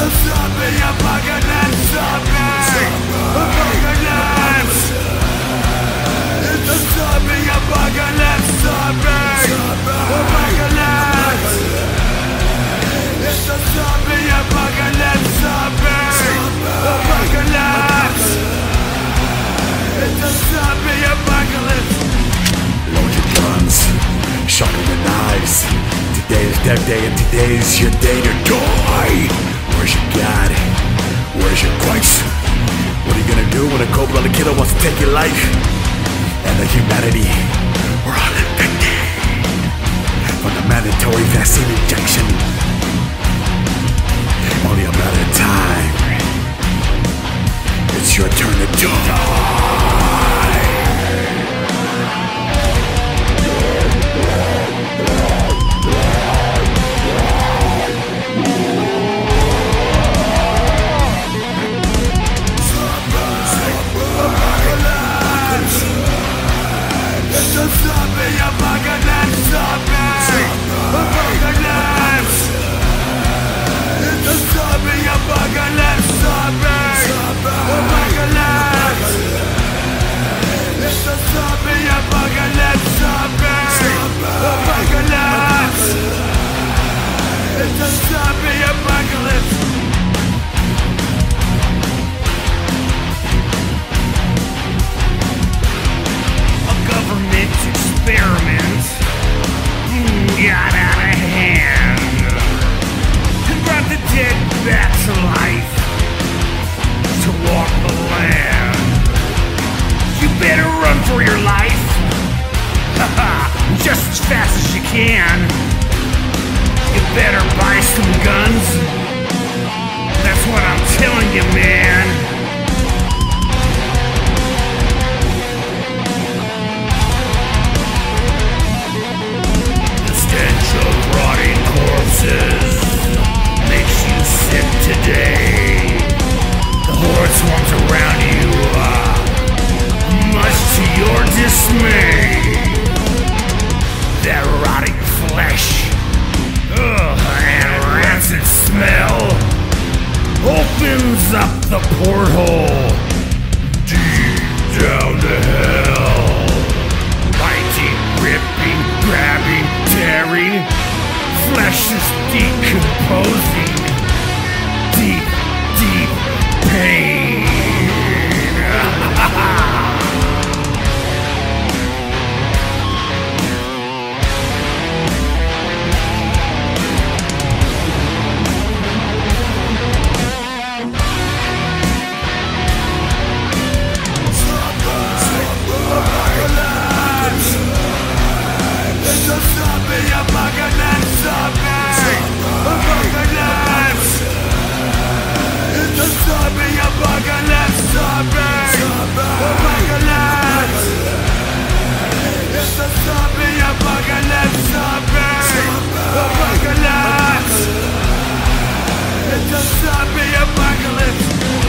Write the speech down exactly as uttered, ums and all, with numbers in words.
a zombie apocalypse, zombie apocalypse. It's a zombie apocalypse, zombie apocalypse. It's a zombie apocalypse, zombie apocalypse. It's a zombie apocalypse. Load your guns, sharpen your knives. Today is their day and today's your day to die. Where's your God? Where's your Christ? What are you gonna do when a cold-blooded killer wants to take your life? And the humanity, we're all infected from the mandatory vaccine injection. Only a matter of time. It's your turn to die. It's a zombie apocalypse, zombie apocalypse. It's a zombie apocalypse, zombie apocalypse. It's a zombie apocalypse, zombie apocalypse. It's a zombie apocalypse. Government experiment got out of hand and brought the dead back to life to walk the land. You better run for your life, just as fast as you can. You better buy some guns. That's what I'm telling you, man. Of rotting corpses makes you sick today. The horde swarms around you, uh, much to your dismay. That rotting flesh, ugh, and rancid smell opens up the porthole deep down to hell. Biting, ripping, grabbing, tearing, flesh is decomposing. Deep, deep pain. It's a zombie apocalypse, zombie apocalypse. It's a zombie apocalypse, zombie apocalypse. It's a zombie apocalypse, zombie apocalypse. It's a zombie apocalypse.